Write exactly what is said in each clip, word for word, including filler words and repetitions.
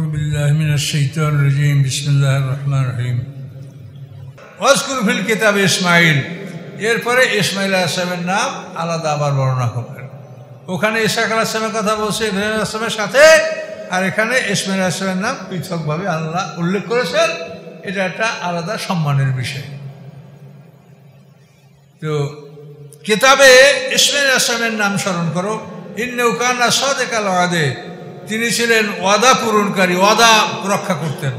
أعوذ بالله من الشيطان الرجيم بسم الله الرحمن الرحيم واذكر في الكتاب إسماعيل এরপরে ইসমাঈল আলাইহিস সালামের নাম আলাদা আবার বর্ণনা করলেন। ওখানে ইসহাক আলাইহিস সালামের কথা বলছে ইব্রাহিম আলাইহিস সালামের সাথে, আর এখানে ইসমাঈল আলাইহিস সালামের নাম পৃথকভাবে আল্লাহ উল্লেখ করেছেন। এটা একটা আলাদা সম্মানের বিষয়। তো কিতাবে ইসমাঈল আলাইহিস সালামের নাম স্মরণ করো। ইন্নাহু কানা সাদিকাল ওয়াদে, তিনি ছিলেন ওয়াদা পূরণকারী, ওয়াদা রক্ষা করতেন।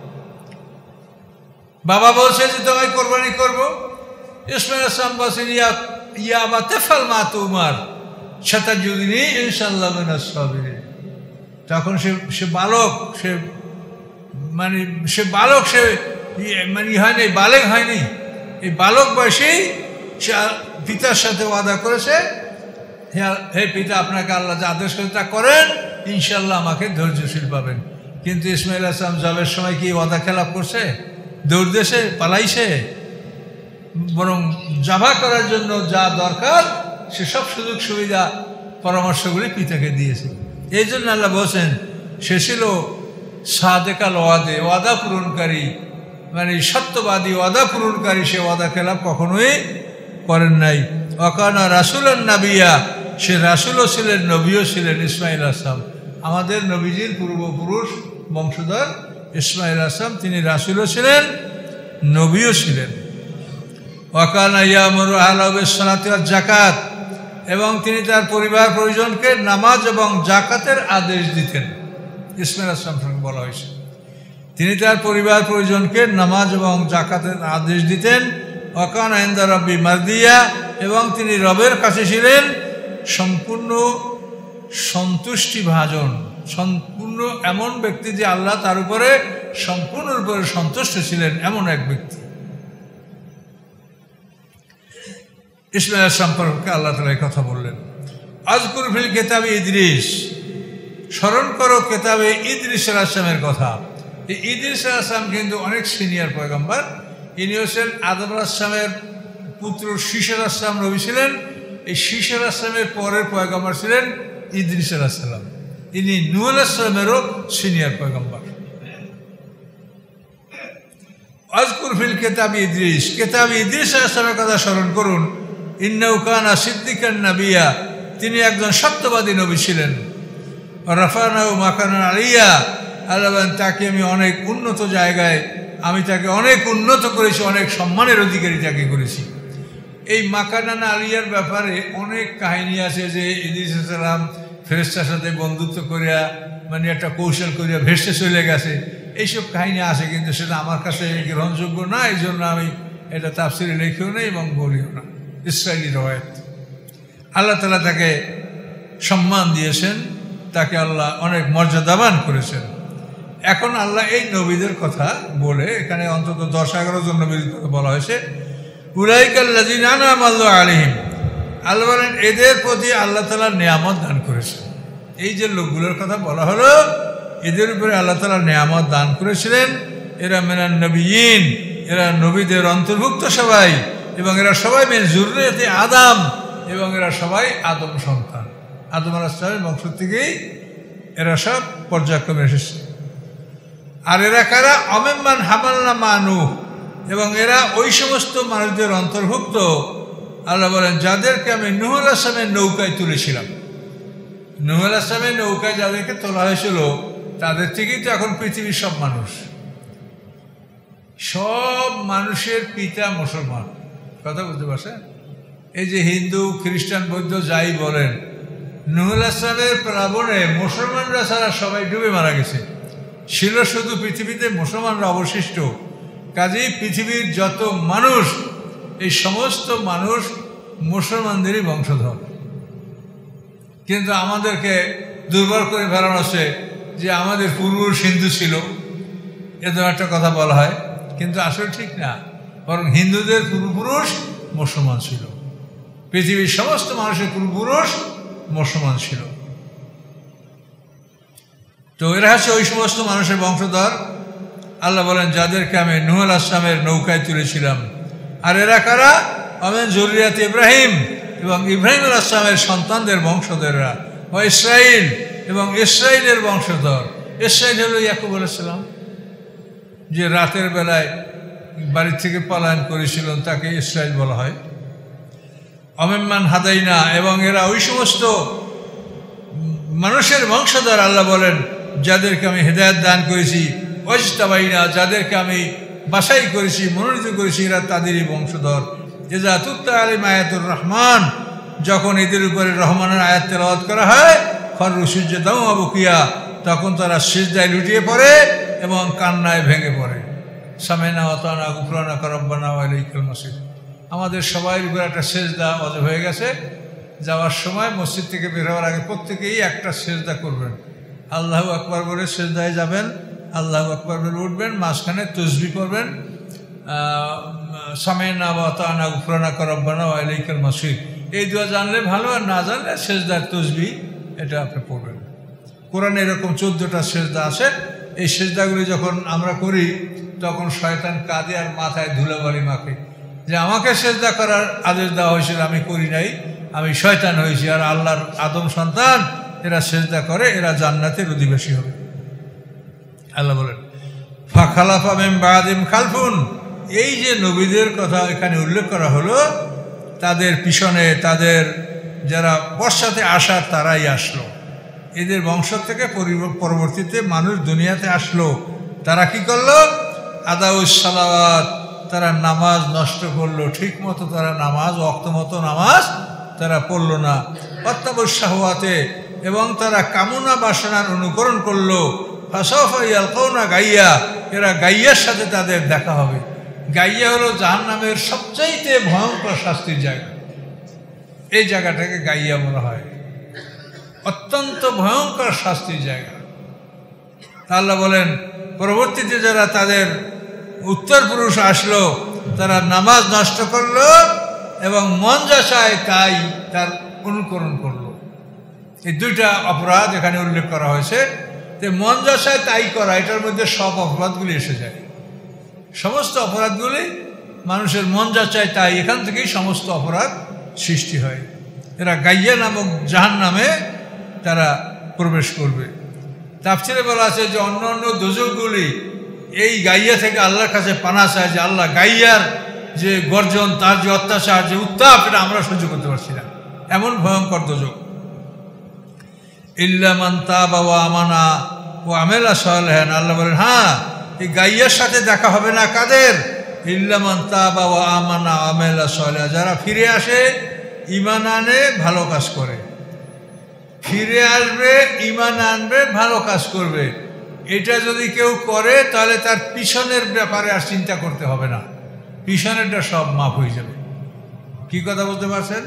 বাবা বলছে যে তোমায় কোরবানি করব, ইসমাঈল আলাইহিস সালাম বলছেন ইয়া ইয়া আবা তাফআল মা তুমার সাতাজুদিনী ইনশাআল্লাহ মিনাস সাবিরিন। তখন সে সে বালক, সে মানে সে বালক, সে মানে হয়নি, বালেগ হয়নি। এই বালক বয়সেই সে পিতার সাথে ওয়াদা করেছে, হে পিতা আপনাকে আল্লাহ যা আদেশ করে তা করেন, ইনশাল্লাহ আমাকে ধৈর্যশীল পাবেন। কিন্তু ইসমাঈল আলাইহিস সালাম জবের সময় কি ওয়াদা খেলাপ করছে? দৌড় দেশে পালাইছে? বরং জবা করার জন্য যা দরকার সেসব সুযোগ সুবিধা পরামর্শগুলি পিতাকে দিয়েছে। এই জন্য আল্লাহ বলছেন সে ছিল সাদেকাল ওয়াদে, ওয়াদা পূরণকারী, মানে সত্যবাদী, ওয়াদা পূরণকারী। সে ওয়াদা খেলাপ কখনোই করেন নাই। ওয়াকানা রাসূলান নাবিয়্যা, সে রাসূলও ছিলেন, নবীও ছিলেন। ইসমাঈল আলাইহিস সালাম আমাদের নবীজির পূর্বপুরুষ বংশধর ইসমাঈল আলাইহিস সালাম, তিনি রাসূলও ছিলেন, নবীও ছিলেন। ওয়াকানা ইয়ামুরু আহলাহু বিস-সালাতি ওয়াজ-যাকাত, এবং তিনি তার পরিবার পরিজনকে নামাজ এবং যাকাতের আদেশ দিতেন। ইসমাঈল আলাইহিস সালাম সঙ্গে বলা হয়েছে তিনি তার পরিবার পরিজনকে নামাজ এবং যাকাতের আদেশ দিতেন। ওয়াকানা ইনদা রাব্বি মারদিয়া, এবং তিনি রবের কাছে ছিলেন সম্পূর্ণ সন্তুষ্টিভাজন, সম্পূর্ণ এমন ব্যক্তি যে আল্লাহ তার উপরে সম্পূর্ণরূপে সন্তুষ্ট ছিলেন, এমন এক ব্যক্তি। ইসমাঈল সম্পর্কে আল্লাহ তাআলা এই কথা বললেন। আযকুর ফিল কিতাবে ইদ্রিস, স্মরণ করো কিতাবে ইদ্রিস আলাইহিস সালামের কথা। এই ইদ্রিস আলাইহিস সালাম কিন্তু অনেক সিনিয়র পয়গম্বর। ইনি হচ্ছেন আদম আলাইহিস সালামের পুত্র শীশ আলাইহিস সালাম নবী ছিলেন। এই শীশ আলাইহিস সালামের পরের পয়গম্বর ছিলেন ইদ্রিস আলাইহিস সালাম। ইনি নূহ আলাইহিস সালামেরও সিনিয়র পয়গম্বর। আযকুর ফিল কিতাবে ইদ্রিস, কিতাবে ইদ্রিস আলাইহিস সালামের কথা স্মরণ করুন। ইন্নাহু কানা সিদ্দিকান নাবিয়্যা, তিনি একজন সত্যবাদী নবী ছিলেন। রাফানাহু মাকানান আলিয়্যা, আল্লাহ বলেন তাকে আমি অনেক উন্নত জায়গায়, আমি তাকে অনেক উন্নত করেছি, অনেক সম্মানের অধিকারী তাকে করেছি। এই মাকানান আলিয়ার ব্যাপারে অনেক কাহিনী আছে, যে ইদ্রিস আলাইহিস সালাম ফেরেশতার সাথে বন্ধুত্ব করিয়া, মানে একটা কৌশল করিয়া ভেসে চলে গেছে, এইসব কাহিনী আছে। কিন্তু সেটা আমার কাছে গ্রহণযোগ্য না, এই জন্য আমি এটা তাফসিরে লিখিও না এবং বলিও না। ইসরায়েলি রওয়ায়াত। আল্লাহ তাআলা তাকে সম্মান দিয়েছেন, তাকে আল্লাহ অনেক মর্যাদাবান করেছেন। এখন আল্লাহ এই নবীদের কথা বলে, এখানে অন্তত দশ এগারো জন নবীর কথা বলা হয়েছে। উলাইকাল্লাযীনা আনআমা আল্লাহু আলাইহিম, আল্লাহ বলেন এদের প্রতি আল্লাহ তাআলা নেয়ামত দান করেছেন। এই যে লোকগুলোর কথা বলা হলো, এদের উপরে আল্লাহ তাআলা নেয়ামত দান করেছিলেন। এরা মিনান নবিয়্যিন, এরা নবীদের অন্তর্ভুক্ত সবাই, এবং এরা সবাই মিন যুররিয়াতি আদম, এবং এরা সবাই আদম সন্তান। আদম আলাইহিস সালামের বংশ থেকেই এরা সব পর্যায়ক্রমে এসেছে। আর এরা কারা? অমিম্মান হামালনা মা নূহ, এবং এরা ওই সমস্ত মানুষদের অন্তর্ভুক্ত, আল্লাহ বলেন যাদেরকে আমি নূহ আলাইহিস সালামের নৌকায় তুলেছিলাম। নূহ আলাইহিস সালামের নৌকায় যাদেরকে তোলা হয়েছিল, তাদের থেকেই তো এখন পৃথিবীর সব মানুষ, সব মানুষের পিতা মুসলমান। কথা বুঝতে পারছেন? এই যে হিন্দু, খ্রিস্টান, বৌদ্ধ যাই বলেন, নূহ আলাইহিস সালামের প্লাবনে মুসলমানরা ছাড়া সবাই ডুবে মারা গেছে। ছিল শুধু পৃথিবীতে মুসলমানরা অবশিষ্ট। কাজেই পৃথিবীর যত মানুষ, এই সমস্ত মানুষ মুসলমানদেরই বংশধর। কিন্তু আমাদেরকে দুর্বল করে ফেলানো হচ্ছে যে আমাদের পূর্বপুরুষ হিন্দু ছিল, এরকম একটা কথা বলা হয়। কিন্তু আসলে ঠিক না, বরং হিন্দুদের পূর্বপুরুষ মুসলমান ছিল। পৃথিবীর সমস্ত মানুষের পূর্বপুরুষ মুসলমান ছিল। তো এরা হচ্ছে ওই সমস্ত মানুষের বংশধর। আল্লাহ বলেন যাদেরকে আমি নূহ আলাইহিস সালামের নৌকায় তুলেছিলাম। আর এরা কারা? মিন যুররিয়াতি ইব্রাহিম, এবং ইব্রাহিম আলাইহিস সালামের সন্তানদের বংশধররা। ও ইসরাইল, এবং ইসরাইলের বংশধর। ইসরাঈল হলো ইয়াকুব আলাইহিস সালাম, যে রাতের বেলায় বাড়ি থেকে পলায়ন করেছিলেন, তাকে ইসরাঈল বলা হয়। অমিম্মান হাদাইনা, এবং এরা ওই সমস্ত মানুষের বংশধর, আল্লাহ বলেন, যাদেরকে আমি হেদায়েত দান করেছি। ওয়াজতাবাইনা, যাদেরকে আমি বাছাই করেছি, মনোনীত করেছি, এরা তাদেরই বংশধর। ইযা তুতলা আলাইহিম আয়াতুর রহমান, যখন এদের উপরে রহমানের আয়াত তেলাওয়াত করা হয়, খাররু সুজদান ওয়া বুকিয়া, তখন তারা সিজদায় লুটিয়ে পড়ে এবং কান্নায় ভেঙে পড়ে। সামি'না ওয়া আতা'না গুফরানাক রব্বানা ওয়া ইলাইকাল মাসির। আমাদের সবাই উপরে একটা সেজদা ওয়াজিব হয়ে গেছে। যাওয়ার সময় মসজিদ থেকে বের হওয়ার আগে প্রত্যেকেই একটা সেজদা করবেন। আল্লাহু আকবার বলে সেজদায় যাবেন, আল্লাহু আকবার বলে উঠবেন, মাঝখানে তাসবিহ করবেন, সামি'না ওয়া আতা'না গুফরানাক রব্বানা ওয়া ইলাইকাল মাসির। এই দোয়া জানলে ভালো, আর না জানলে সেজদার তাসবিহ এটা আপনি পড়বেন। কোরআনে এরকম চোদ্দোটা সেজদা আছে। এই সেজদাগুলি যখন আমরা করি তখন শয়তান কাঁদে আর মাথায় ধুলাবালি মাখে, যে আমাকে সেজদা করার আদেশ দেওয়া হয়েছিল, আমি করি নাই, আমি শয়তান হয়েছি। আর আল্লাহর আদম সন্তান এরা সেজদা করে, এরা জান্নাতের অধিবাসী হবে। আল্লাহ বলেন, ফাখালাফা মিন বাদিহিম খালফুন, এই যে নবীদের কথা এখানে উল্লেখ করা হলো, তাদের পিছনে তাদের যারা পশ্চাতে আসার তারাই আসলো। এদের বংশ থেকে পরবর্তীতে মানুষ দুনিয়াতে আসলো। তারা কি করলো? আদাউস সালাওয়াত, তারা নামাজ নষ্ট করলো, ঠিক মতো তারা নামাজ ওয়াক্ত মতো নামাজ তারা পড়লো না। ওয়াত্তাবুশ শাহওয়াতে, এবং তারা কামনা বাসনার অনুকরণ করলো। ফাসাউফা ইয়ালকাউনা গাইয়া, এরা গাইয়ার সাথে তাদের দেখা হবে। গাইয়া হলো জাহান্নামের সবচাইতে ভয়ঙ্কর শাস্তির জায়গা। এই জায়গাটাকে গাইয়া বলা হয়, অত্যন্ত ভয়ঙ্কর শাস্তির জায়গা। আল্লাহ বলেন, পরবর্তীতে যারা তাদের উত্তর পুরুষ আসলো, তারা নামাজ নষ্ট করলো এবং মন যা চায় তাই তার অনুকরণ করলো। এই দুইটা অপরাধ এখানে উল্লেখ করা হয়েছে। যে মন যা চায় তাই করা, এটার মধ্যে সব অপরাধগুলি এসে যায়। সমস্ত অপরাধগুলি মানুষের মন যা চায় তাই, এখান থেকেই সমস্ত অপরাধ সৃষ্টি হয়। এরা গাইয়া নামক জাহান্নামে তারা প্রবেশ করবে। তাফসীরে বলা আছে যে অন্য অন্য দোজখগুলি এই গাইয়া থেকে আল্লাহর কাছে পানা চায়, যে আল্লাহ, গাইয়ার যে গর্জন, তার যে অত্যাচার, যে উত্তাপ, এটা আমরা সহ্য করতে পারছি না, এমন ভয়ঙ্কর দোজখ। ইল্লা মান তাবা ওয়া আমানা ওয়া আমিলা সালিহান, আল্লাহ বলেন, হ্যাঁ, এই গাইয়ার সাথে দেখা হবে না কাদের? ইল্লা মান তাবা ওয়া আমানা ওয়া আমিলা সালিহান, যারা ফিরে আসে, ঈমান আনে, ভালো কাজ করে। ফিরে আসবে, ঈমান আনবে, ভালো কাজ করবে। এটা যদি কেউ করে তাহলে তার পিছনের ব্যাপারে আর চিন্তা করতে হবে না, পিছনেরটা সব মাফ হয়ে যাবে। কি কথা বলতে পারছেন?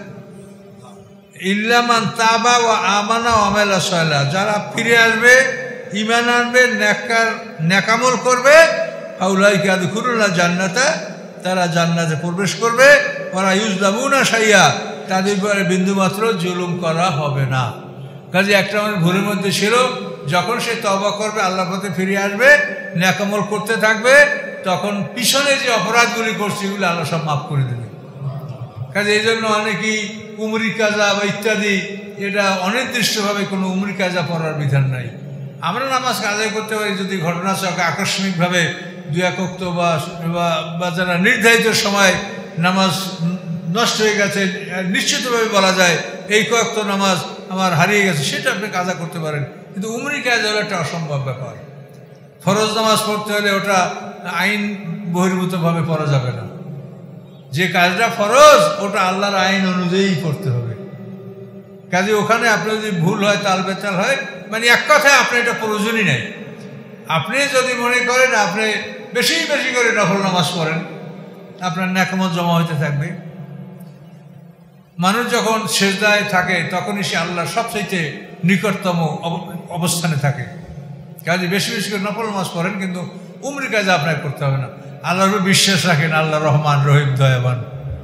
ইল্লা মান তাবা ওয়া আমানা ওয়া আমিলা সালিহান, যারা ফিরে আসবে, ঈমান আনবে, নেককার নেকামল করবে, ফাউলাইকা ইয়াদখুলুনা জান্নাতা, তারা জান্নাতে প্রবেশ করবে। ওয়ালা ইউজলামুনা শাইয়া, তাদের উপরে বিন্দুমাত্র জুলুম করা হবে না। কাজে একটা মানুষ ভুলের মধ্যে ছিল, যখন সে তওবা করবে, আল্লাহর পথে ফিরে আসবে, নেকামল করতে থাকবে, তখন পিছনে যে অপরাধগুলি করছে এগুলি আল্লাহ সব মাফ করে দেবে। কাজে এই জন্য অনেকেই উমরি কাজা বা ইত্যাদি, এটা অনির্দিষ্টভাবে কোনো উমরি কাজা পড়ার বিধান নাই। আমরা নামাজ আদায় করতে পারি যদি ঘটনাচক্রে আকস্মিকভাবে দুই এক ওয়াক্ত বা যারা নির্ধারিত সময় নামাজ নষ্ট হয়ে গেছে, নিশ্চিতভাবে বলা যায় এই কয়েক নামাজ আমার হারিয়ে গেছে, সেটা আপনি কাজা করতে পারেন। কিন্তু উমরি কাজ হলো একটা অসম্ভব ব্যাপার। ফরজ নামাজ পড়তে হলে ওটা আইন বহির্ভূতভাবে পড়া যাবে না। যে কাজটা ফরজ ওটা আল্লাহর আইন অনুযায়ী করতে হবে। কাজে ওখানে আপনি যদি ভুল হয়, তাল বেতাল হয়, মানে এক কথায় আপনি এটা প্রয়োজনই নেই। আপনি যদি মনে করেন আপনি বেশি বেশি করে নফল নামাজ পড়েন, আপনার নেকামত জমা হইতে থাকবে। মানুষ যখন সেজদায় থাকে তখনই সে আল্লাহর সবচেয়ে নিকটতম অবস্থানে থাকে। কাজে বেশি বেশি করে নফল নামাজ পড়েন, কিন্তু উমরি কাজ আপনার করতে হবে না। আল্লাহর উপর বিশ্বাস রাখেন, আল্লাহ রহমান রহিম দয়াবান।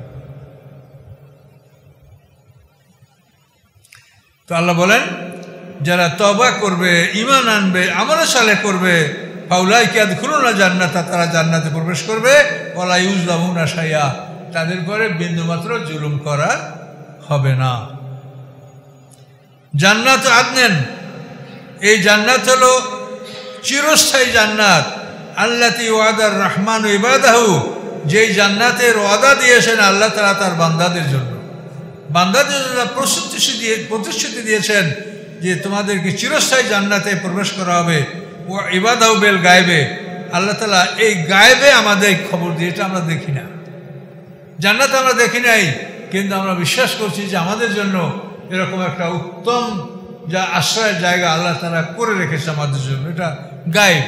তো আল্লাহ বলেন, যারা তওবা করবে, ঈমান আনবে, আমল সালেহ করবে, ফাউলাইকা ইয়াদখুলুনা জান্নাতা, তারা জান্নাতে প্রবেশ করবে। ওয়ালা ইউজলামুনা শাইআ, তাদের পরে বিন্দুমাত্র জুলুম করা হবে না। জান্নাত আদনেন, এই জান্নাত হলো চিরস্থায়ী জান্নাত, আল্লাতী ওয়াদার রহমান ইবাদাহু, যেই জান্নাতের ওয়াদা দিয়েছেন আল্লাহ তাআলা তার বান্দাদের জন্য। বান্দাদের জন্য প্রতিশ্রুতি দিয়ে প্রতিশ্রুতি দিয়েছেন যে তোমাদেরকে চিরস্থায়ী জান্নাতে প্রবেশ করা হবে। ও ইবাদাহু বিল গায়বে, আল্লাহ তাআলা এই গায়বে আমাদের খবর দিয়ে, এটা আমরা দেখি না। জান্নাত আমরা দেখি নাই, কিন্তু আমরা বিশ্বাস করছি যে আমাদের জন্য এরকম একটা উত্তম যা আশ্রয়ের জায়গা আল্লাহ তাআলা করে রেখেছে আমাদের জন্য, এটা গায়েব।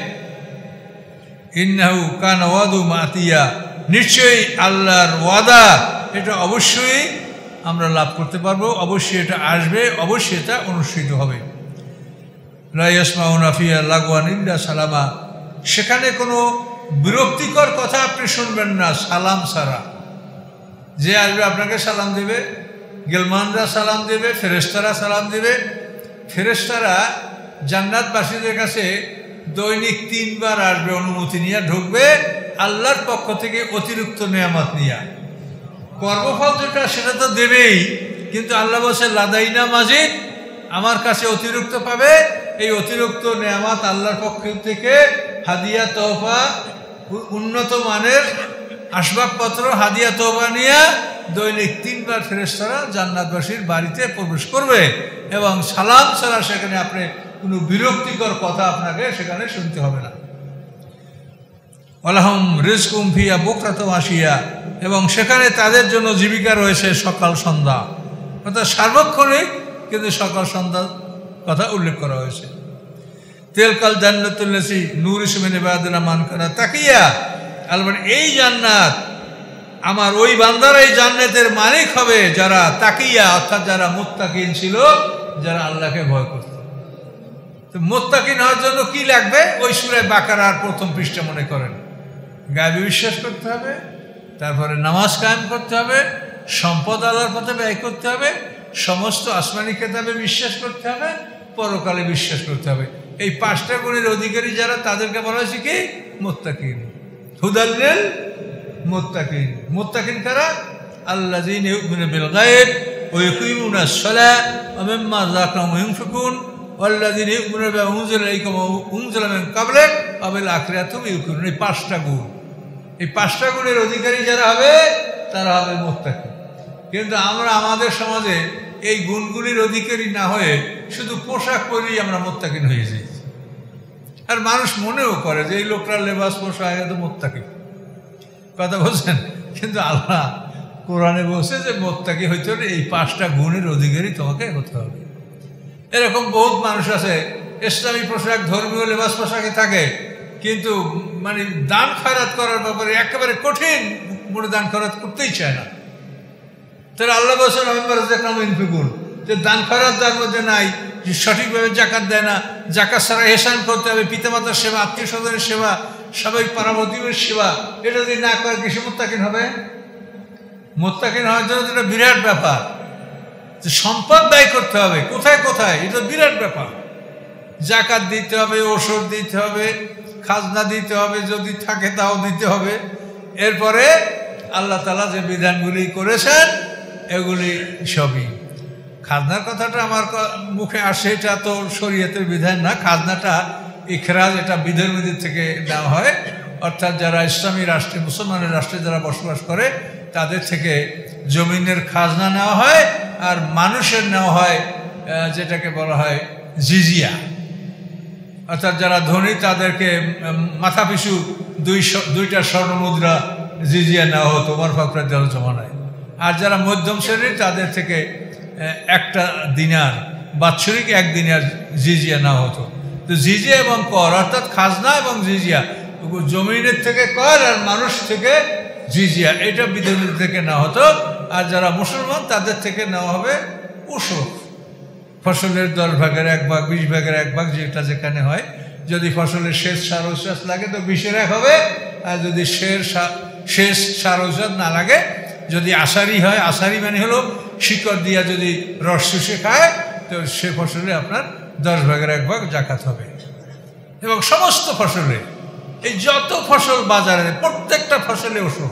ইন্নাহু কানা ওয়াদু মাতিয়া, নিশ্চয়ই আল্লাহর ওয়াদা এটা অবশ্যই আমরা লাভ করতে পারবো, অবশ্যই এটা আসবে, অবশ্যই এটা অনুষ্ঠিত হবে। লা ইয়াসমাউনা ফিহা লাগওয়ান ইল্লা সালামা, সেখানে কোনো বিরক্তিকর কথা আপনি শুনবেন না সালাম ছাড়া। যে আসবে আপনাকে সালাম দেবে, গেলমানরা সালাম দেবে, ফেরেশতারা সালাম দেবে। ফেরেশতারা জান্নাতবাসীদের কাছে দৈনিক তিনবার আসবে, অনুমতি নিয়ে ঢুকবে আল্লাহর পক্ষ থেকে অতিরিক্ত নেয়ামত নিয়ে। কর্মফল যেটা সেটা তো দেবেই, কিন্তু আল্লাহ বলছে লাদাইনা মাজিদ, আমার কাছে অতিরিক্ত পাবে। এই অতিরিক্ত নেয়ামত আল্লাহর পক্ষ থেকে হাদিয়া তোহফা, উন্নত মানের আসবাবপত্র হাদিয়া তোহফা নিয়ে দৈনিক তিনবার ফেরেশতারা জান্নাতবাসীর বাড়িতে প্রবেশ করবে, এবং সালাম ছাড়া সেখানে আপনি কোনো বিরক্তিকর কথা আপনাকে সেখানে শুনতে হবে না। ওয়ালাহুম রিজকুম ফিহা বুকরাতুন আশিয়া, এবং সেখানে তাদের জন্য জীবিকা রয়েছে সকাল সন্ধ্যা, অর্থাৎ সার্বক্ষণিক, কিন্তু সকাল সন্ধ্যার কথা উল্লেখ করা হয়েছে। তিলকাল জান্নাতুল্লাতী নুরিসু মিন ইবাদিনা মান কানা তাকিয়া, আল্লাহ এই জান্নাত আমার ওই বান্দারা এই জান্নাতের মালিক হবে যারা তাকিয়া, অর্থাৎ যারা মুত্তাকিন ছিল, যারা আল্লাহকে ভয় করত। তো মুত্তাকিন হওয়ার জন্য কি লাগবে? ওই সূরা বাকারার প্রথম পৃষ্ঠা মনে করেন। গায়বে বিশ্বাস করতে হবে, তারপরে নামাজ কায়েম করতে হবে, সম্পদ আল্লাহর পথে ব্যয় করতে হবে, সমস্ত আসমানি কিতাবে বিশ্বাস করতে হবে, পরকালে বিশ্বাস করতে হবে। এই পাঁচটা গুণের অধিকারী যারা, তাদেরকে বলা হয়েছে কি? মুত্তাকিন। হুদাল লিল মুত্তাকিন। মুত্তাকিন কারা? আল্লাযীনা ইউমিনুনা বিল গায়ব ওয়া ইয়াকিমুনাস সালাহ ওয়া মিম্মা রাযাকনাহুম ইউনফিকুন ওয়াল্লাযীনা ইউমিনুনা বিমা উনজিলা ইলাইকা ওয়া উনজিলা মিন ক্বাবলিক ওয়া বিল আখিরাতি হুম ইউকিনুন। এই পাঁচটা গুণ, এই পাঁচটা গুণের অধিকারী যারা হবে তারা হবে মুত্তাকিন। কিন্তু আমরা আমাদের সমাজে এই গুণগুলির অধিকারী না হয়ে শুধু পোশাক পরেই আমরা মুত্তাকিন হয়ে যাই, আর মানুষ মনেও করে যে এই লোকরা লেবাস পোশাক এত মুত্তাকিন, কথা বলছেন। কিন্তু আল্লাহ কোরআনে বলছে যে মুত্তাকি হইতে হলে এই পাঁচটা গুণের অধিকারী তোমাকে হতে হবে। এরকম বহুত মানুষ আছে ইসলামী পোশাক, ধর্মীয় লেবাস পোশাকে থাকে, কিন্তু মানে দান খয়রাত করার ব্যাপারে একেবারে কঠিন, মনে দান খয়রাত করতেই চায় না। তাহলে আল্লাহ বলছেন ইনফিকুন, যে দান খয়রাত যার মধ্যে নাই, যে সঠিকভাবে জাকাত দেয় না, জাকাত ছাড়া এহসান করতে হবে, পিতামাতার সেবা, আত্মীয় স্বজনের সেবা, সবাই পাড়াবতীবের সেবা, এটা যদি না করে কিসে মুত্তাকিন হবে? মুত্তাকিন হওয়ার জন্য এটা বিরাট ব্যাপার। যে সম্পদ ব্যয় করতে হবে কোথায় কোথায়, এটা বিরাট ব্যাপার। জাকাত দিতে হবে, ওষুধ দিতে হবে, খাজনা দিতে হবে, যদি থাকে তাও দিতে হবে। এরপরে আল্লাহ তাআলা যে বিধানগুলি করেছেন এগুলি সবই। খাজনার কথাটা আমার মুখে আসে, এটা তো শরীয়তের বিধান না। খাজনাটা ইখরাজ, এটা বিধর্মীদের থেকে নেওয়া হয়, অর্থাৎ যারা ইসলামী রাষ্ট্রে, মুসলমানের রাষ্ট্রে যারা বসবাস করে তাদের থেকে জমিনের খাজনা নেওয়া হয়, আর মানুষের নেওয়া হয় যেটাকে বলা হয় জিজিয়া। অর্থাৎ যারা ধনী তাদেরকে মাথা পিছু দুই দুইটা স্বর্ণ মুদ্রা জিজিয়া নেওয়া হতো ওমর ফারুক রাদিয়াল্লাহু জমানায়। আর যারা মধ্যম শ্রেণীর তাদের থেকে একটা দিনার, বাৎসরিক এক দিনার জিজিয়া নেওয়া হতো। তো জিজিয়া এবং কর, অর্থাৎ খাজনা এবং জিজিয়া, জমিনের থেকে কর আর মানুষ থেকে জিজিয়া, এটা বিধর্মীদের থেকে নেওয়া হতো। আর যারা মুসলমান তাদের থেকে নেওয়া হবে উশুর, ফসলের দশ ভাগের এক ভাগ, বিশ ভাগের এক ভাগ, যেটা যেখানে হয়। যদি ফসলের শেষ সার ঔষধ লাগে তো বিশের এক হবে, আর যদি শের শেষ সার ঔষধ না লাগে, যদি আষাঢ়ি হয়, আষাঢ়ি মানে হলো শিকড় দিয়া যদি রস শুষে খায়, তো সে ফসলে আপনার দশ ভাগের এক ভাগ জাকাত হবে। এবং সমস্ত ফসলে, এই যত ফসল বাজারে, প্রত্যেকটা ফসলে ওষুধ,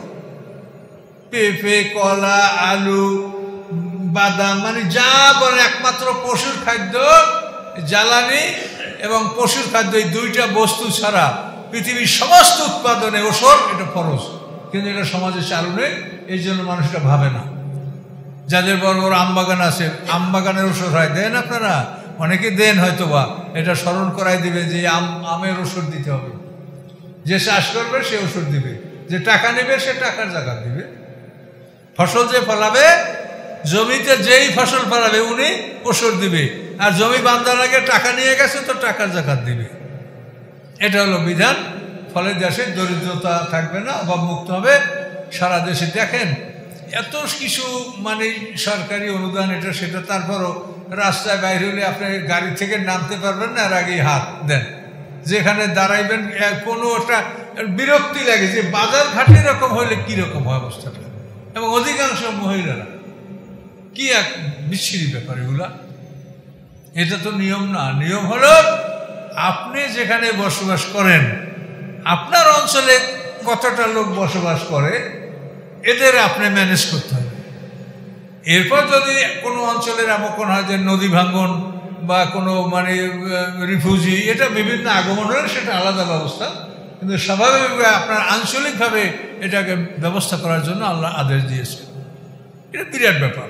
পেঁপে, কলা, আলু, বাদাম, মানে যা বলে একমাত্র পশুর খাদ্য জ্বালানি এবং পশুর খাদ্য, এই দুইটা বস্তু ছাড়া পৃথিবীর সমস্ত উৎপাদনে ওষুধ এটা ফরজ, কিন্তু এটা সমাজে চালু নেই, এই জন্য মানুষ এটা ভাবে না। যাদের বড় বড় আম বাগান আছে, আম বাগানের ওষুধ হয়, দেন আপনারা? অনেকে দেন হয়তো, বা এটা স্মরণ করাই দিবে যে আম আমের ওষুধ দিতে হবে। যে চাষ করবে সে ওষুধ দিবে, যে টাকা নেবে সে টাকার জাকাত দিবে। ফসল যে ফলাবে, জমিতে যেই ফসল ফলাবে উনি ওষুধ দিবে, আর জমি বান্ধার আগে টাকা নিয়ে গেছে তো টাকার জাকাত দিবে। এটা হলো বিধান। ফলে দেশে দরিদ্রতা থাকবে না, অভাব মুক্ত হবে সারা দেশে। দেখেন এত কিছু মানে সরকারি অনুদান এটা সেটা, তারপরও রাস্তায় বাইরে হলে আপনি গাড়ি থেকে নামতে পারবেন না, আর আগেই হাত দেন। যেখানে দাঁড়াইবেন কোনো একটা বিরক্তি লাগে যে বাজার ঘাটে এরকম হলে কীরকম হয় অবস্থাটা, এবং অধিকাংশ মহিলারা কি এক বিচ্ছিরি ব্যাপার এগুলা। এটা তো নিয়ম না। নিয়ম হলো আপনি যেখানে বসবাস করেন, আপনার অঞ্চলে কতটা লোক বসবাস করে এদের আপনি ম্যানেজ করতে হবে। এরপর যদি কোনো অঞ্চলের এমন হয় যে নদী ভাঙ্গন বা কোনো মানে রিফিউজি, এটা বিভিন্ন আগমন হলে সেটা আলাদা ব্যবস্থা, কিন্তু স্বাভাবিকভাবে আপনার আঞ্চলিকভাবে এটাকে ব্যবস্থা করার জন্য আল্লাহ আদেশ দিয়েছে। এটা বিরাট ব্যাপার।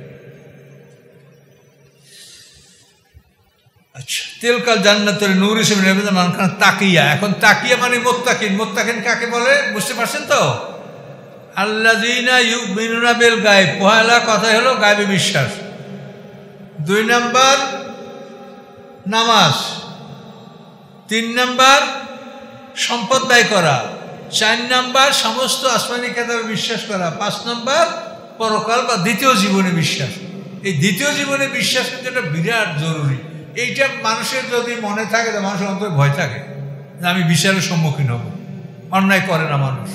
আচ্ছা, তেলকাল জান্নাতের নূর হিসেবে নেবেন মানখানা তাকিয়া। এখন তাকিয়া মানে মোত্তাকিন। মোত্তাকিন কাকে বলে বুঝতে পারছেন তো? আল্লাযীনা ইউমিনুনা বিল গায়ব। পয়লা কথা হলো গায়বে বিশ্বাস। দুই নাম্বার নামাজ। তিন নাম্বার সম্পদ ব্যয় করা। চার নাম্বার সমস্ত আসমানি কিতাবে বিশ্বাস করা। পাঁচ নাম্বার পরকাল বা দ্বিতীয় জীবনে বিশ্বাস। এই দ্বিতীয় জীবনে বিশ্বাস কিন্তু এটা বিরাট জরুরি। এইটা মানুষের যদি মনে থাকে, তো মানুষের অন্তরে ভয় থাকে যে আমি বিচারের সম্মুখীন হব, অন্যায় করে না মানুষ।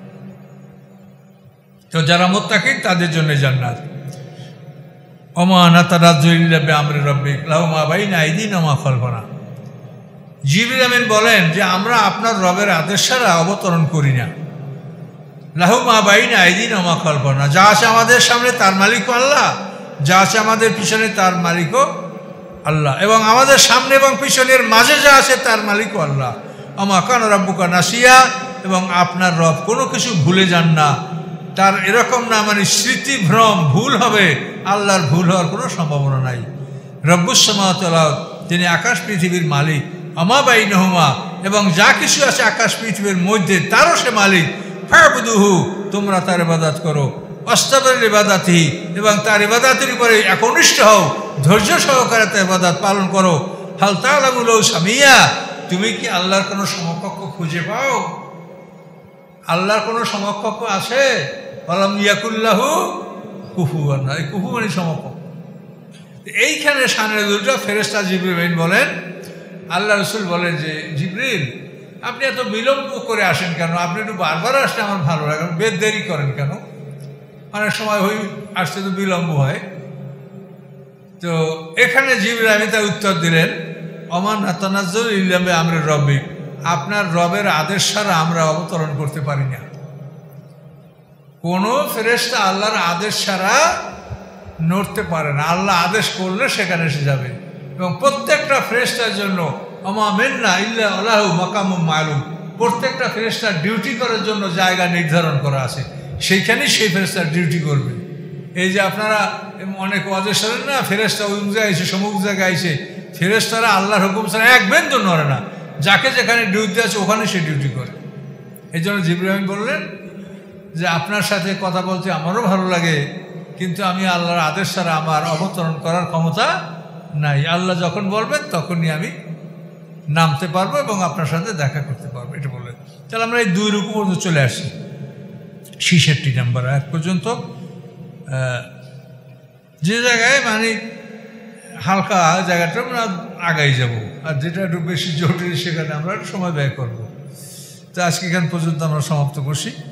তো যারা মুত্তাকিন তাদের জন্য জান্নাত। ওমা নাতানাজ্জালু ইল্লা বিআমরি রাব্বিক লাহু মা বাইনা আইদিনা ওয়া মা খালফানা। জিবরিল আমিন বলেন যে আমরা আপনার রবের আদেশ ছাড়া অবতরণ করি না। লাহু মা বাইনা আইদিনা ওয়া মা খালফানা। যা আছে আমাদের সামনে তার মালিকও আল্লাহ, যা আছে আমাদের পিছনে তার মালিকও আল্লাহ, এবং আমাদের সামনে এবং পিছনের মাঝে যা আছে তার মালিকও আল্লাহ। আমা কানা রাব্বুকা নাসিয়া। এবং আপনার রব কোনো কিছু ভুলে যান না। তার এরকম না মানে স্মৃতিভ্রম, ভুল হবে, আল্লাহর ভুল হওয়ার কোনো সম্ভাবনা নাই। রব্বুস সামাওয়াতি ওয়াল আরদ, তিনি আকাশ পৃথিবীর মালিক। আমা বাইনাহুমা, এবং যা কিছু আছে আকাশ পৃথিবীর মধ্যে তারও সে মালিক। ফাবুদুহু, তোমরা তার ইবাদত করো। ওয়াস্তাবির ইবাদাতিহি, এবং তার ইবাদতের উপরে একনিষ্ঠ হও, ধৈর্য সহকারে তার ইবাদত পালন করো। হাল তা'লামু লাহু সামিয়া, তুমি কি আল্লাহর কোনো সমকক্ষ খুঁজে পাও? আল্লাহর কোনো সমকক্ষ আছে? ওয়ালাম ইয়াকুল্লাহু কুফুয়ান, এই কুফু মানে সমকক্ষ। এইখানে শানের দুটো ফেরেশতা জিবরিল আমিন বলেন, আল্লাহ রাসূল বলেন যে জিবরিল আপনি এত বিলম্ব করে আসেন কেন? আপনি একটু বারবার আসলে আমার ভালো লাগে, বেদ দেরি করেন কেন? অনেক সময় হই আসতে তো বিলম্ব হয়। তো এখানে জিবরিল আমিন তার উত্তর দিলেন, ওমা নাতানাজ্জালু ইল্লা বিআমরি রাব্বিক, আপনার রবের আদেশ ছাড়া আমরা অবতরণ করতে পারি না। কোনো ফেরেশতা আল্লাহর আদেশ ছাড়া নড়তে পারে না। আল্লাহ আদেশ করলে সেখানে এসে যাবে। এবং প্রত্যেকটা ফেরেশতার জন্য ওমা মিন্না ইল্লা লাহু মাকামুম মালুম, প্রত্যেকটা ফেরেশতার ডিউটি করার জন্য জায়গা নির্ধারণ করা আছে, সেইখানেই সেই ফেরেশতার ডিউটি করবে। এই যে আপনারা অনেক ওয়াজে শোনেন না, ফেরেশতা ওই জায়গায় এসে সমুক জায়গায় এসে, ফেরেশতারা আল্লাহর হুকুম ছাড়া এক বিন্দু নড়ে না। যাকে যেখানে ডিউটি আছে ওখানে সে ডিউটি করে। এই জন্য জিবরিল আমিন বললেন যে আপনার সাথে কথা বলতে আমারও ভালো লাগে, কিন্তু আমি আল্লাহর আদেশ ছাড়া আমার অবতরণ করার ক্ষমতা নাই। আল্লাহ যখন বলবেন তখনই আমি নামতে পারবো এবং আপনার সাথে দেখা করতে পারবো, এটা বললেন। তাহলে আমরা এই দুই রুকু পর্যন্ত চলে আসি, ছেষট্টি নাম্বার আয়াত পর্যন্ত। যে জায়গায় মানে হালকা জায়গাটা আমরা আগাই যাব, আর যেটা একটু বেশি জটিল সেখানে আমরা সময় ব্যয় করবো। তো আজকে এখান পর্যন্ত আমরা সমাপ্ত করছি।